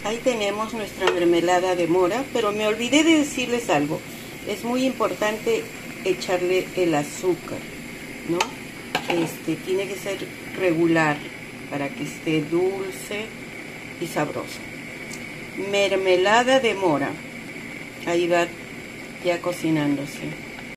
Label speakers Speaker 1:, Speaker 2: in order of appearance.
Speaker 1: Ahí tenemos nuestra mermelada de mora, pero me olvidé de decirles algo. Es muy importante echarle el azúcar, ¿no? Tiene que ser regular para que esté dulce y sabroso. Mermelada de mora. Ahí va ya cocinándose.